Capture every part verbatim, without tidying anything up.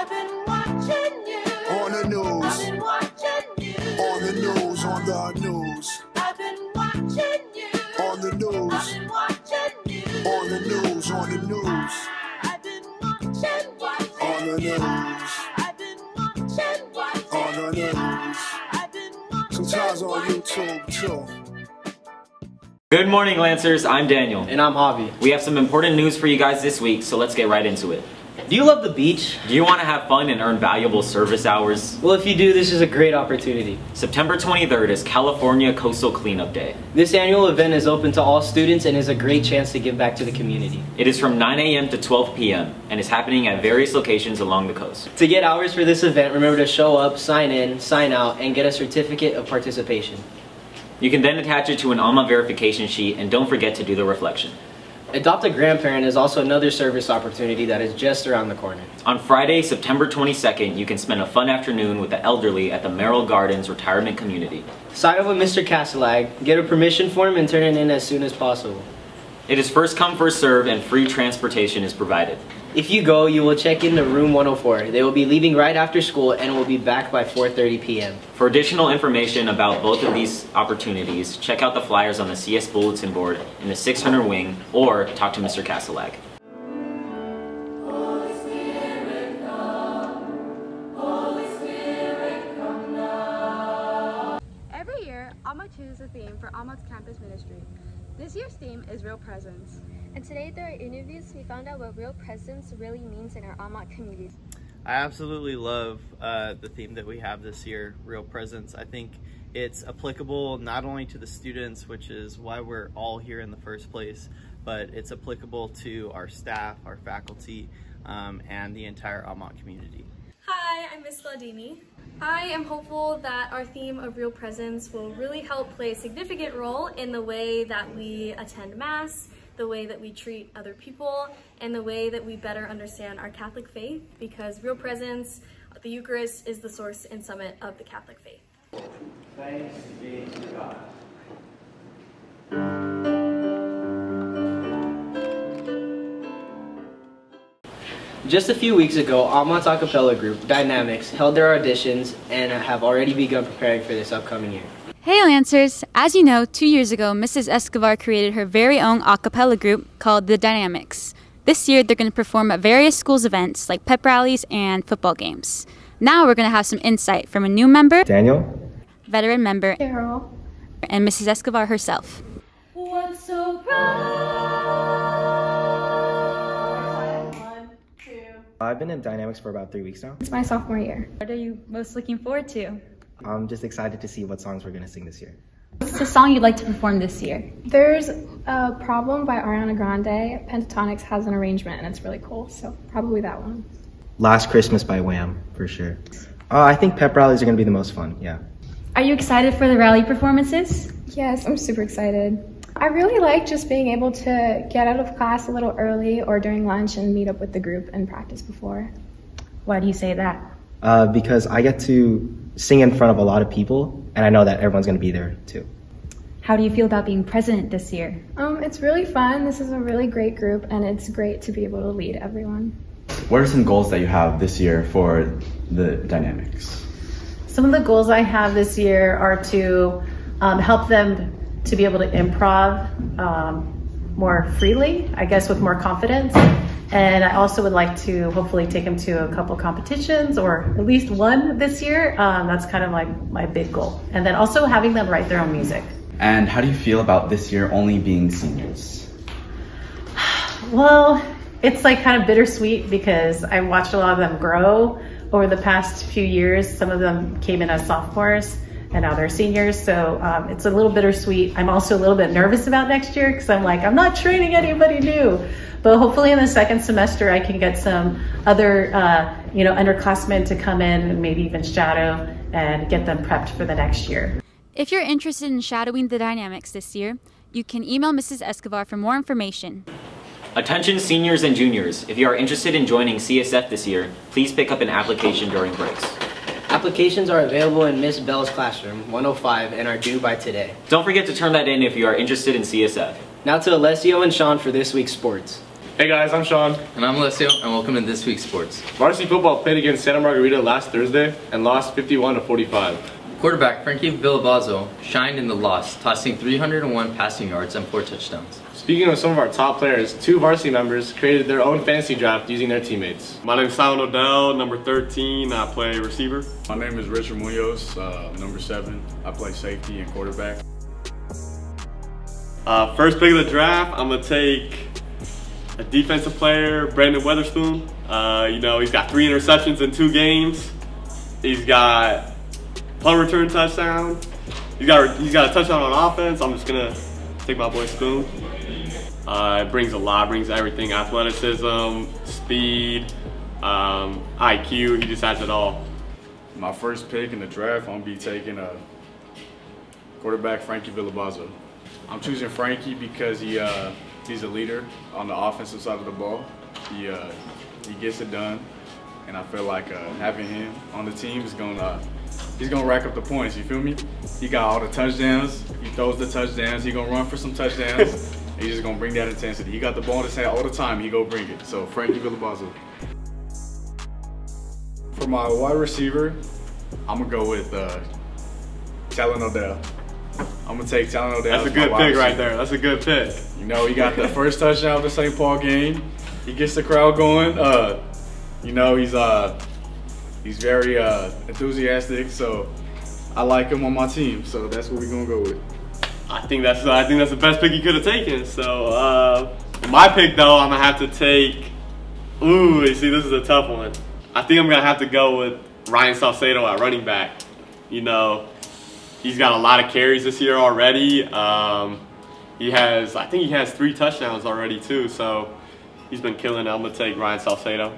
I've been watching you. On the news. I've been watching you. On the news, on the news. I've been watching you. On the news. I've been watching you. On the news, on the news. I've been watching, watching On the you. news. I've been watching, watching On the you. news. I've been watching, Sometimes on watching YouTube too. Good morning, Lancers. I'm Daniel. And I'm Javi. We have some important news for you guys this week, so let's get right into it. Do you love the beach? Do you want to have fun and earn valuable service hours? Well, if you do, this is a great opportunity. September twenty-third is California Coastal Cleanup Day. This annual event is open to all students and is a great chance to give back to the community. It is from nine A M to twelve P M and is happening at various locations along the coast. To get hours for this event, remember to show up, sign in, sign out, and get a certificate of participation. You can then attach it to an ALMA verification sheet, and don't forget to do the reflection. Adopt a Grandparent is also another service opportunity that is just around the corner. On Friday, September twenty-second, you can spend a fun afternoon with the elderly at the Merrill Gardens Retirement Community. Sign up with Mister Castelag, get a permission form, and turn it in as soon as possible. It is first come, first serve, and free transportation is provided. If you go, you will check into room one oh four. They will be leaving right after school and will be back by four thirty P M For additional information about both of these opportunities, check out the flyers on the C S Bulletin Board in the six hundred wing or talk to Mister Castelag. Holy Spirit, come. Holy Spirit, come now. Every year, Alma chooses a theme for Alma's campus ministry. This year's theme is Real Presence. And today, through our interviews, we found out what real presence really means in our Alma community. I absolutely love uh, the theme that we have this year, Real Presence. I think it's applicable not only to the students, which is why we're all here in the first place, but it's applicable to our staff, our faculty, um, and the entire Alma community. Hi, I'm Miss Vladimi. I am hopeful that our theme of Real Presence will really help play a significant role in the way that we attend Mass, the way that we treat other people, and the way that we better understand our Catholic faith, because Real Presence, the Eucharist, is the source and summit of the Catholic faith. Thanks be to God. Just a few weeks ago, Alma's a cappella group, Dynamics, held their auditions and have already begun preparing for this upcoming year. Hey Lancers! As you know, two years ago, Missus Escobar created her very own a cappella group called The Dynamics. This year, they're going to perform at various schools' events like pep rallies and football games. Now we're going to have some insight from a new member, Daniel, veteran member, Carol, and Missus Escobar herself. What's so bright? One, two. I've been in Dynamics for about three weeks now. it's my sophomore year. What are you most looking forward to? I'm just excited to see what songs we're going to sing this year. What's the song you'd like to perform this year? There's a Problem by Ariana Grande. Pentatonics has an arrangement and it's really cool, so probably that one. Last Christmas by Wham, for sure. Uh, I think pep rallies are going to be the most fun, yeah. Are you excited for the rally performances? Yes, I'm super excited. I really like just being able to get out of class a little early or during lunch and meet up with the group and practice before. Why do you say that? Uh, because I get to sing in front of a lot of people, and I know that everyone's going to be there too. How do you feel about being president this year? Um, it's really fun. This is a really great group and it's great to be able to lead everyone. What are some goals that you have this year for the Dynamics? Some of the goals I have this year are to um, help them to be able to improv um, more freely, I guess with more confidence. And I also would like to hopefully take them to a couple competitions or at least one this year. Um, that's kind of like my big goal. And then also having them write their own music. And how do you feel about this year only being seniors? Well, it's like kind of bittersweet because I watched a lot of them grow over the past few years. Some of them came in as sophomores and now they're seniors. So um, it's a little bittersweet. I'm also a little bit nervous about next year because I'm like, I'm not training anybody new. But hopefully in the second semester, I can get some other, uh, you know, underclassmen to come in and maybe even shadow and get them prepped for the next year. If you're interested in shadowing the Dynamics this year, you can email Missus Escobar for more information. Attention seniors and juniors, if you are interested in joining C S F this year, please pick up an application during breaks. Applications are available in Miss Bell's classroom, one oh five, and are due by today. Don't forget to turn that in if you are interested in C S F. Now to Alessio and Sean for this week's sports. Hey guys, I'm Sean. And I'm Alessio, and welcome to This Week's Sports. Varsity football played against Santa Margarita last Thursday and lost fifty-one to forty-five. Quarterback Frankie Villalbazo shined in the loss, tossing three hundred one passing yards and four touchdowns. Speaking of some of our top players, two varsity members created their own fantasy draft using their teammates. My name is Simon Odell, number thirteen. I play receiver. My name is Richard Munoz, uh, number seven. I play safety and quarterback. Uh, first pick of the draft, I'm gonna take a defensive player, Brandon Weatherspoon. Uh, you know, he's got three interceptions in two games. He's got punt return touchdown. He's got he's got a touchdown on offense. I'm just gonna take my boy Spoon. Uh, it brings a lot, brings everything: athleticism, speed, um, I Q. He just has it all. My first pick in the draft, I'm gonna be taking a quarterback, Frankie Villalbazo. I'm choosing Frankie because he uh, he's a leader on the offensive side of the ball. He uh, he gets it done, and I feel like uh, having him on the team is gonna uh, he's gonna rack up the points. You feel me? He got all the touchdowns. He throws the touchdowns. He gonna run for some touchdowns. He's just gonna bring that intensity. He got the ball in his hand all the time. He go bring it. So Frankie Villalbazo. For my wide receiver, I'm gonna go with uh, Talon Odell. I'm gonna take Talon Odell. That's a good pick right there. That's a good pick. You know, he got the first touchdown of the Saint Paul game. He gets the crowd going. Uh, you know, he's uh, he's very uh, enthusiastic. So I like him on my team. So that's what we're gonna go with. I think that's I think that's the best pick he could have taken. So uh, my pick though, I'm gonna have to take. Ooh, you see, this is a tough one. I think I'm gonna have to go with Ryan Salcedo at running back. You know, he's got a lot of carries this year already. Um, he has, I think he has three touchdowns already too. So he's been killing it. I'm gonna take Ryan Salcedo.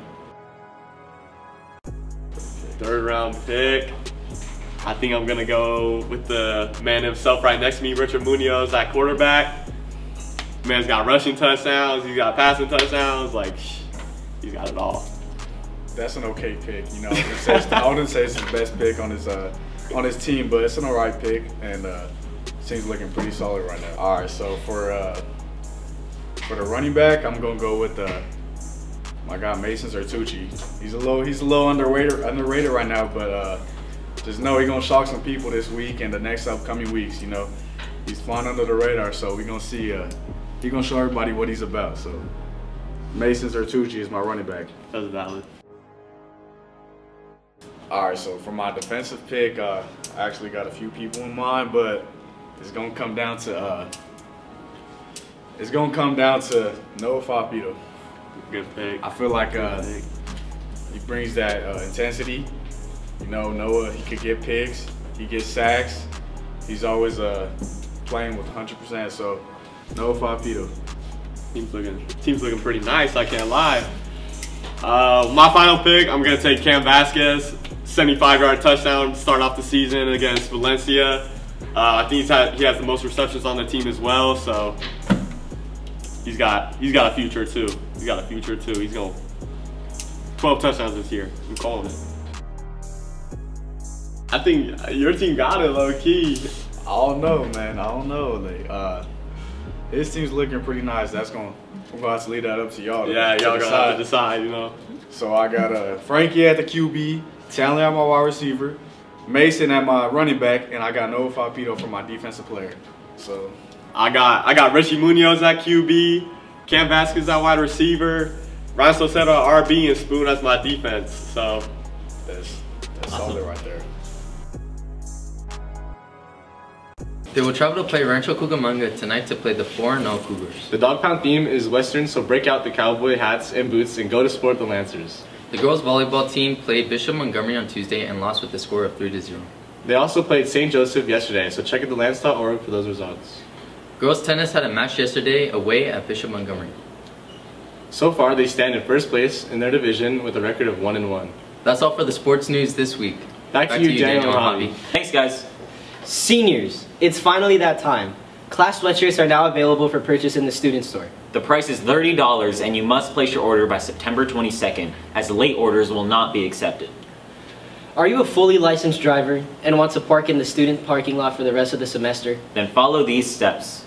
Third round pick. I think I'm gonna go with the man himself right next to me, Richard Munoz at quarterback. Man's got rushing touchdowns, he's got passing touchdowns, like, he's got it all. That's an okay pick, you know. I wouldn't say it's his best pick on his uh, on his team, but it's an alright pick, and uh, team's looking pretty solid right now. All right, so for uh, for the running back, I'm gonna go with uh, my guy Mason Zertucci. He's a little he's a little underrated underrated right now, but. Uh, Just know he's gonna shock some people this week and the next upcoming weeks. You know, he's flying under the radar, so we're gonna see. Uh, he's gonna show everybody what he's about. So, Mason Zertucci is my running back. That's valid. All right, so for my defensive pick, uh, I actually got a few people in mind, but it's gonna come down to uh, it's gonna come down to Noah Fapito. Good pick. I feel like uh, he brings that uh, intensity. You know, Noah, he could get picks, he gets sacks. He's always uh, playing with one hundred percent, so Noah Fapito. Team's looking, team's looking pretty nice, I can't lie. Uh, my final pick, I'm gonna take Cam Vasquez, seventy-five yard touchdown, start off the season against Valencia. Uh, I think he's had, he has the most receptions on the team as well, so he's got, he's got a future too. He's got a future too. He's going twelve touchdowns this year. I'm calling it. I think your team got it, low key. I don't know, man. I don't know. Like, uh, his team's looking pretty nice. That's gonna we're gonna have to leave that up to y'all. Yeah, y'all gonna have to decide, you know. So I got uh, Frankie at the Q B, Talon at my wide receiver, Mason at my running back, and I got Noah Fapito for my defensive player. So I got I got Richie Munoz at Q B, Cam Vasquez at wide receiver, Ryan Salcedo at R B, and Spoon as my defense. So that's that's awesome. Solid right there. They will travel to play Rancho Cucamonga tonight to play the four and oh Cougars. The Dog Pound theme is Western, so break out the cowboy hats and boots and go to sport the Lancers. The girls volleyball team played Bishop Montgomery on Tuesday and lost with a score of three to zero. They also played Saint Joseph yesterday, so check out the lance dot org for those results. Girls tennis had a match yesterday away at Bishop Montgomery. So far, they stand in first place in their division with a record of one and one. That's all for the sports news this week. Back, Back to, you, to you, Daniel, Daniel and Javi. Thanks, guys. Seniors, it's finally that time. Class sweatshirts are now available for purchase in the student store. The price is thirty dollars and you must place your order by September twenty-second, as late orders will not be accepted. Are you a fully licensed driver and want to park in the student parking lot for the rest of the semester? Then follow these steps.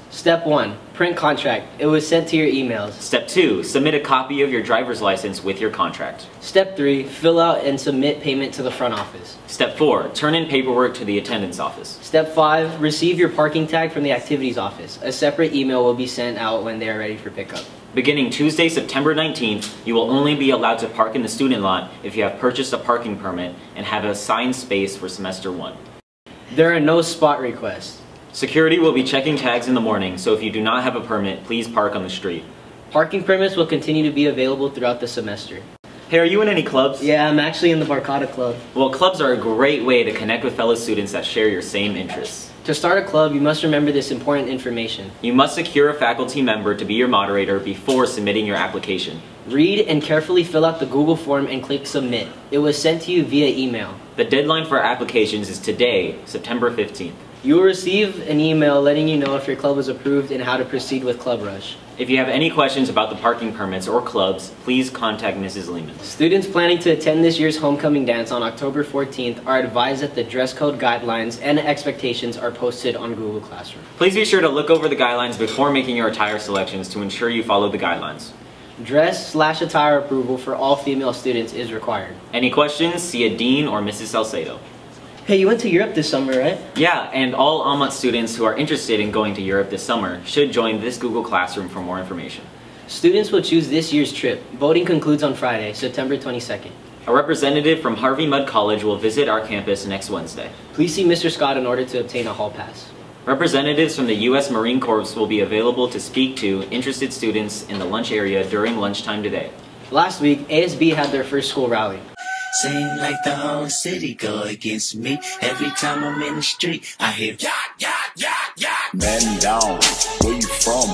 Step one, print contract. It was sent to your emails. Step two, submit a copy of your driver's license with your contract. Step three, fill out and submit payment to the front office. Step four, turn in paperwork to the attendance office. Step five, receive your parking tag from the activities office. A separate email will be sent out when they are ready for pickup. Beginning Tuesday, September nineteenth, you will only be allowed to park in the student lot if you have purchased a parking permit and have assigned space for semester one. There are no spot requests. Security will be checking tags in the morning, so if you do not have a permit, please park on the street. Parking permits will continue to be available throughout the semester. Hey, are you in any clubs? Yeah, I'm actually in the Barcata Club. Well, clubs are a great way to connect with fellow students that share your same interests. To start a club, you must remember this important information. You must secure a faculty member to be your moderator before submitting your application. Read and carefully fill out the Google form and click submit. It was sent to you via email. The deadline for applications is today, September fifteenth. You will receive an email letting you know if your club is approved and how to proceed with Club Rush. If you have any questions about the parking permits or clubs, please contact Missus Lehman. Students planning to attend this year's homecoming dance on October fourteenth are advised that the dress code guidelines and expectations are posted on Google Classroom. Please be sure to look over the guidelines before making your attire selections to ensure you follow the guidelines. Dress slash attire approval for all female students is required. Any questions? See a dean or Missus Salcedo. Hey, you went to Europe this summer, right? Yeah, and all Almont students who are interested in going to Europe this summer should join this Google Classroom for more information. Students will choose this year's trip. Voting concludes on Friday, September twenty-second. A representative from Harvey Mudd College will visit our campus next Wednesday. Please see Mister Scott in order to obtain a hall pass. Representatives from the U S Marine Corps will be available to speak to interested students in the lunch area during lunchtime today. Last week, A S B had their first school rally. Seem like the whole city go against me. Every time I'm in the street, I hear yacht, yacht, yacht, yacht. Man down, where you from?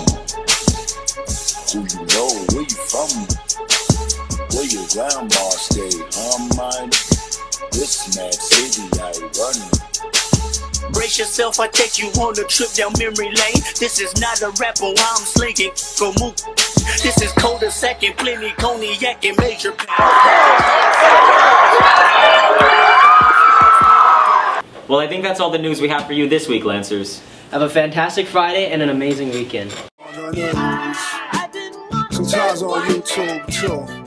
Who you know, where you from? Where your grandma stay, huh, man? This mad city I run. Brace yourself, I take you on a trip down memory lane. This is not a rapper while I'm slinging. Go move. This is colder second, plenty cognac and major. Well, I think that's all the news we have for you this week, Lancers. Have a fantastic Friday and an amazing weekend. Sometimes on YouTube too.